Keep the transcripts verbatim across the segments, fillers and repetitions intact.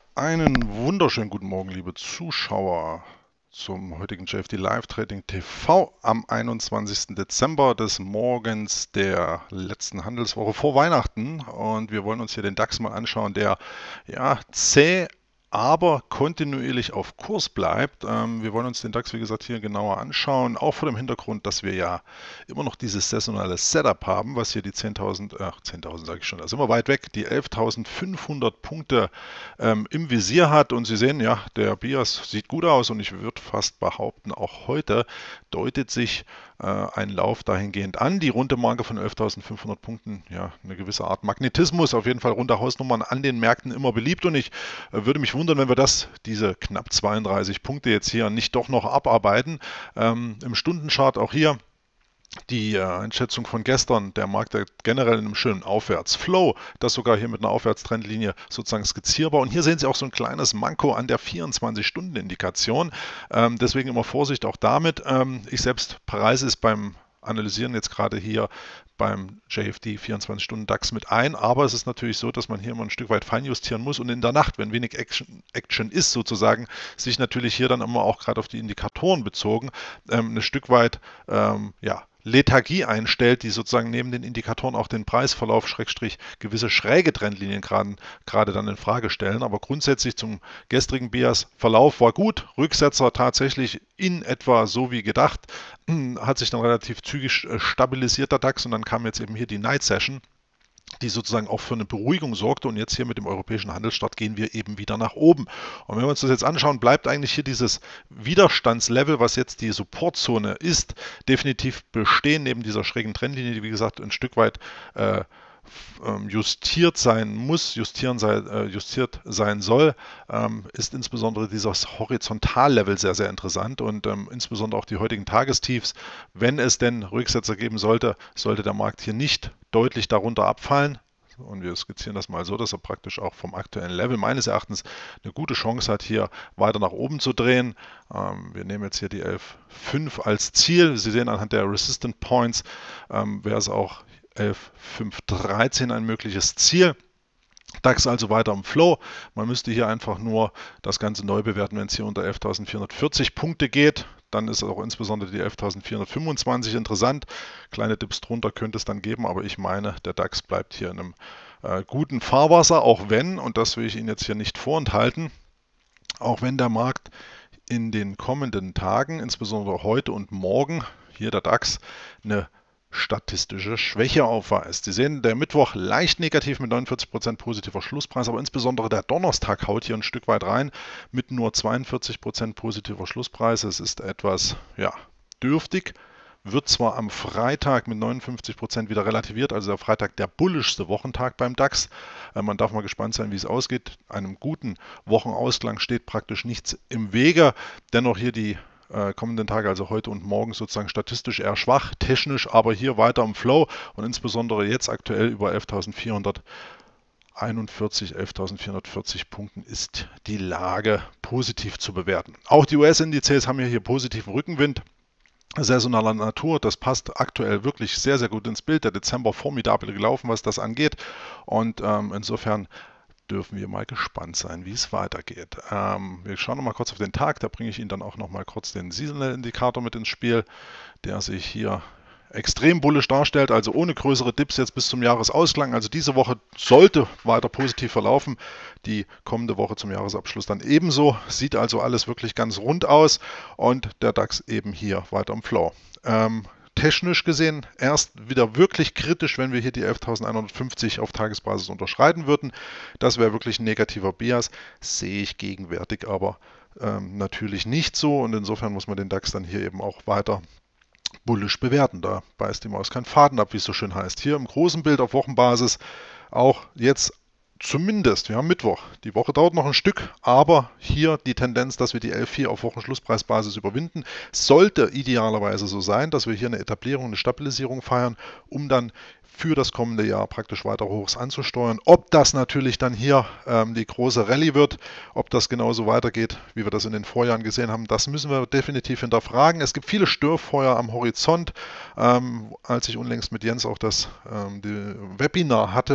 Einen wunderschönen guten Morgen, liebe Zuschauer, zum heutigen J F D Live Trading T V am einundzwanzigsten Dezember des Morgens der letzten Handelswoche vor Weihnachten. Und wir wollen uns hier den DAX mal anschauen, der ja zäh, aber kontinuierlich auf Kurs bleibt. Ähm, wir wollen uns den DAX, wie gesagt, hier genauer anschauen, auch vor dem Hintergrund, dass wir ja immer noch dieses saisonale Setup haben, was hier die zehntausend, ach zehntausend sage ich schon, da sind wir weit weg, die elftausendfünfhundert Punkte ähm, im Visier hat. Und Sie sehen, ja, der Bias sieht gut aus und ich würde fast behaupten, auch heute deutet sich äh, ein Lauf dahingehend an. Die runde Marke von elftausendfünfhundert Punkten, ja, eine gewisse Art Magnetismus, auf jeden Fall runde Hausnummern an den Märkten immer beliebt. Und ich äh, würde mich wundern, wenn wir das, diese knapp zweiunddreißig Punkte jetzt hier nicht doch noch abarbeiten. Ähm, Im Stundenchart auch hier die äh, Einschätzung von gestern, der Markt generell in einem schönen Aufwärtsflow, das sogar hier mit einer Aufwärtstrendlinie sozusagen skizzierbar. Und hier sehen Sie auch so ein kleines Manko an der vierundzwanzig-Stunden-Indikation. Ähm, deswegen immer Vorsicht auch damit. Ähm, ich selbst preise es beim Analysieren jetzt gerade hier beim J F D vierundzwanzig-Stunden-DAX mit ein, aber es ist natürlich so, dass man hier immer ein Stück weit feinjustieren muss und in der Nacht, wenn wenig Action, Action ist sozusagen, sich natürlich hier dann immer auch gerade auf die Indikatoren bezogen, ähm, ein Stück weit ähm, ja, Lethargie einstellt, die sozusagen neben den Indikatoren auch den Preisverlauf, Schrägstrich, gewisse schräge Trendlinien gerade, gerade dann in Frage stellen. Aber grundsätzlich zum gestrigen Bias-Verlauf war gut. Rücksetzer tatsächlich in etwa so wie gedacht. Hat sich dann relativ zügig stabilisiert, der DAX, und dann kam jetzt eben hier die Night Session, die sozusagen auch für eine Beruhigung sorgte. Und jetzt hier mit dem europäischen Handelsstart gehen wir eben wieder nach oben. Und wenn wir uns das jetzt anschauen, bleibt eigentlich hier dieses Widerstandslevel, was jetzt die Supportzone ist, definitiv bestehen, neben dieser schrägen Trendlinie, die wie gesagt ein Stück weit äh, justiert sein muss, justieren sei, äh, justiert sein soll, ähm, ist insbesondere dieses Horizontallevel sehr, sehr interessant und ähm, insbesondere auch die heutigen Tagestiefs. Wenn es denn Rücksetzer geben sollte, sollte der Markt hier nicht deutlich darunter abfallen. Und wir skizzieren das mal so, dass er praktisch auch vom aktuellen Level meines Erachtens eine gute Chance hat, hier weiter nach oben zu drehen. Ähm, wir nehmen jetzt hier die elf Komma fünf als Ziel. Sie sehen anhand der Resistant Points, ähm, wäre es auch elf Komma fünf dreizehn ein mögliches Ziel. DAX also weiter im Flow. Man müsste hier einfach nur das Ganze neu bewerten, wenn es hier unter elftausendvierhundertvierzig Punkte geht. Dann ist auch insbesondere die elftausendvierhundertfünfundzwanzig interessant. Kleine Dips drunter könnte es dann geben, aber ich meine, der DAX bleibt hier in einem äh, guten Fahrwasser, auch wenn, und das will ich Ihnen jetzt hier nicht vorenthalten, auch wenn der Markt in den kommenden Tagen, insbesondere heute und morgen, hier der DAX, eine statistische Schwäche aufweist. Sie sehen, der Mittwoch leicht negativ mit neunundvierzig Prozent positiver Schlusspreis, aber insbesondere der Donnerstag haut hier ein Stück weit rein mit nur zweiundvierzig Prozent positiver Schlusspreis. Es ist etwas, ja, dürftig. Wird zwar am Freitag mit neunundfünfzig Prozent wieder relativiert, also der Freitag der bullischste Wochentag beim DAX. Äh, Man darf mal gespannt sein, wie es ausgeht. Einem guten Wochenausklang steht praktisch nichts im Wege. Dennoch hier die äh, kommenden Tage, also heute und morgen, sozusagen statistisch eher schwach, technisch aber hier weiter im Flow und insbesondere jetzt aktuell über elftausendvierhunderteinundvierzig, elftausendvierhundertvierzig Punkten ist die Lage positiv zu bewerten. Auch die U S-Indizes haben ja hier positiven Rückenwind saisonaler Natur. Das passt aktuell wirklich sehr, sehr gut ins Bild. Der Dezember formidabel gelaufen, was das angeht. Und ähm, insofern dürfen wir mal gespannt sein, wie es weitergeht. Ähm, wir schauen noch mal kurz auf den Tag. Da bringe ich Ihnen dann auch noch mal kurz den Seasonal-Indikator mit ins Spiel, der sich hier extrem bullisch darstellt, also ohne größere Dips jetzt bis zum Jahresausklang. Also diese Woche sollte weiter positiv verlaufen. Die kommende Woche zum Jahresabschluss dann ebenso. Sieht also alles wirklich ganz rund aus und der DAX eben hier weiter im Flow. Ähm, technisch gesehen erst wieder wirklich kritisch, wenn wir hier die elftausendeinhundertfünfzig auf Tagesbasis unterschreiten würden. Das wäre wirklich ein negativer Bias. Sehe ich gegenwärtig aber ähm, natürlich nicht so und insofern muss man den DAX dann hier eben auch weiter bullisch bewerten. Da beißt die Maus keinen Faden ab, wie es so schön heißt. Hier im großen Bild auf Wochenbasis auch jetzt zumindest, wir haben Mittwoch, die Woche dauert noch ein Stück, aber hier die Tendenz, dass wir die elf Komma vier auf Wochenschlusspreisbasis überwinden, sollte idealerweise so sein, dass wir hier eine Etablierung, eine Stabilisierung feiern, um dann für das kommende Jahr praktisch weiter Hochs anzusteuern. Ob das natürlich dann hier ähm, die große Rallye wird, ob das genauso weitergeht, wie wir das in den Vorjahren gesehen haben, das müssen wir definitiv hinterfragen. Es gibt viele Störfeuer am Horizont. Ähm, als ich unlängst mit Jens auch das ähm, Webinar hatte,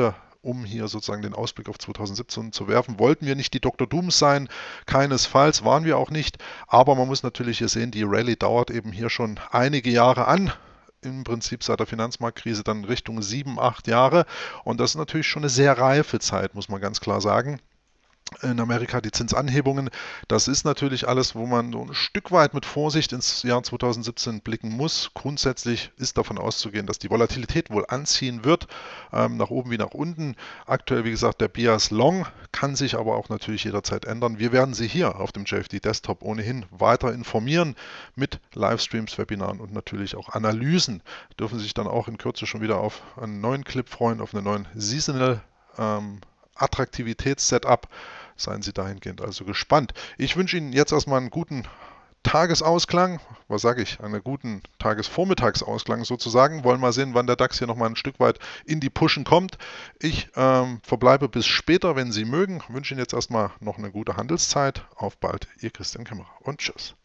um hier sozusagen den Ausblick auf zweitausendsiebzehn zu werfen. Wollten wir nicht die Doktor Dooms sein, keinesfalls, waren wir auch nicht, aber man muss natürlich hier sehen, die Rallye dauert eben hier schon einige Jahre an. Im Prinzip seit der Finanzmarktkrise dann Richtung sieben, acht Jahre. Und das ist natürlich schon eine sehr reife Zeit, muss man ganz klar sagen. In Amerika die Zinsanhebungen, das ist natürlich alles, wo man so ein Stück weit mit Vorsicht ins Jahr zweitausendsiebzehn blicken muss. Grundsätzlich ist davon auszugehen, dass die Volatilität wohl anziehen wird, ähm, nach oben wie nach unten. Aktuell, wie gesagt, der Bias Long, kann sich aber auch natürlich jederzeit ändern. Wir werden Sie hier auf dem J F D Desktop ohnehin weiter informieren mit Livestreams, Webinaren und natürlich auch Analysen. Dürfen Sie sich dann auch in Kürze schon wieder auf einen neuen Clip freuen, auf einen neuen Seasonal ähm, Attraktivitäts-Setup. Seien Sie dahingehend also gespannt. Ich wünsche Ihnen jetzt erstmal einen guten Tagesausklang, was sage ich, einen guten Tagesvormittagsausklang sozusagen. Wollen mal sehen, wann der DAX hier nochmal ein Stück weit in die Pushen kommt. Ich ähm, verbleibe bis später, wenn Sie mögen. Wünsche Ihnen jetzt erstmal noch eine gute Handelszeit. Auf bald, Ihr Christian Kämmerer und tschüss.